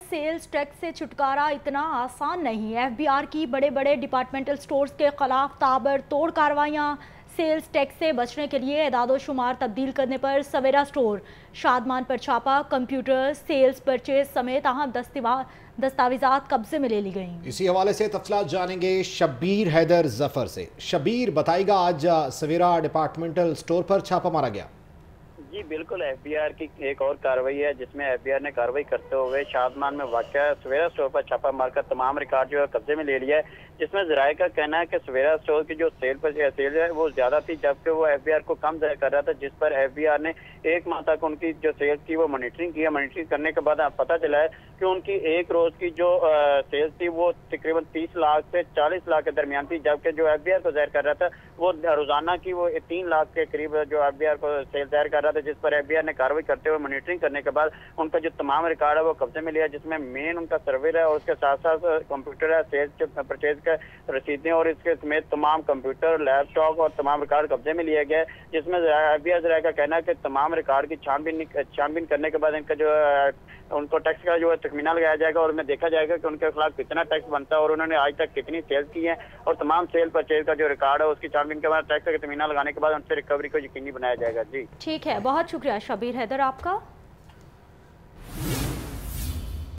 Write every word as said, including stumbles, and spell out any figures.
Sales tax से छुटकारा इतना आसान नहीं है। एफबीआर की बड़े बड़े डिपार्टमेंटल स्टोर्स के खिलाफ ताबड़तोड़ कार्रवाइयाँ। सेल्स टैक्स से बचने के लिए एदादो शुमार तब्दील करने पर सवेरा स्टोर, शादमान पर छापा, कंप्यूटर, सेल्स परचेज समेत अहम दस्तावेजात कब्जे में ले ली गई। इसी हवाले से तफसीलात जानेंगे शब्बीर हैदर जफर से। शब्बीर बताएगा, आज सवेरा डिपार्टमेंटल स्टोर पर छापा मारा गया। जी बिल्कुल, एफबीआर की एक और कार्रवाई है जिसमें एफबीआर ने कार्रवाई करते हुए शादमान में वाक़या सवेरा स्टोर पर छापा मारकर तमाम रिकॉर्ड जो है कब्जे में ले लिया है। जिसमें जराये का कहना है कि सवेरा स्टोर की जो सेल पर सेल है वो ज्यादा थी, जबकि वो एफबीआर को कम जाहिर कर रहा था, जिस पर एफबीआर ने एक माह तक उनकी जो सेल की वो मॉनिटरिंग किया। मॉनिटरिंग करने के बाद पता चला है कि उनकी एक रोज की जो सेल थी वो तकरीबन तीस लाख से चालीस लाख के दरमियान थी, जबकि जो एफबीआर को जाहिर कर रहा था वो रोजाना की वो तीन लाख के करीब जो एफबीआर को सेल जाहिर कर रहा था, जिस पर एफबीआर ने कार्रवाई करते हुए मॉनिटरिंग करने के बाद उनका जो तमाम रिकॉर्ड है वो कब्जे में लिया, जिसमें मेन उनका सर्वर है और उसके साथ साथ कंप्यूटर है, सेल्स परचेज का रसीदें और इसके समेत तमाम कंप्यूटर, लैपटॉप और तमाम रिकॉर्ड कब्जे में लिया गया है। जिसमें एफबीआर का कहना है कि तमाम रिकॉर्ड की छानबीन छानबीन करने के बाद इनका जो उनको टैक्स का जो है तखमीना लगाया जाएगा और उनमें देखा जाएगा कि उनके खिलाफ कितना टैक्स बनता है और उन्होंने आज तक कितनी सेल्स की है, और तमाम सेल परचेज का जो रिकॉर्ड है उसकी छानबीन के बाद टैक्स का तखमीना लगाने के बाद उनसे रिकवरी को यकीनी बनाया जाएगा। जी ठीक है, बहुत शुक्रिया शब्बीर हैदर आपका।